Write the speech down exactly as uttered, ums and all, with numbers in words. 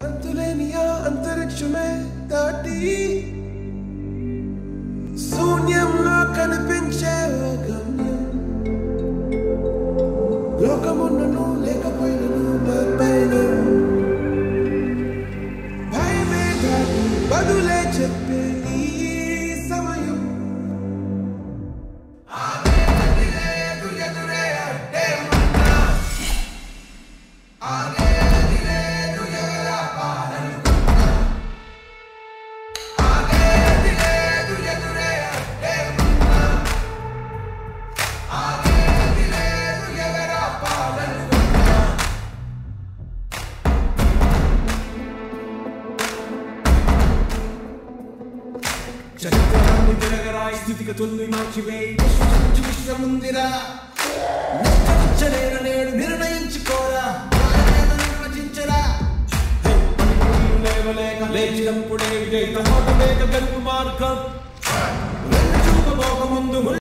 అంతులేని ఆ అంతరిక్షమే దాటి శూన్యంలో కనిపించే ఓ గమ్యం లోకమున్నను లేకపోయినను నా పైన భయమే దాటి బదులే చెప్పే ఈ సమయం చరిత్రను తిరగరాయి స్థితిగతుల్ని మార్చివేయి విశ్వసించి విశ్వముందిరా నిశ్చయించలేరు నేడు నిర్ణయించుకోరా నిర్వచించరా లేవలేక లేచినప్పుడే విజయ లేక గెలుపు మార్గం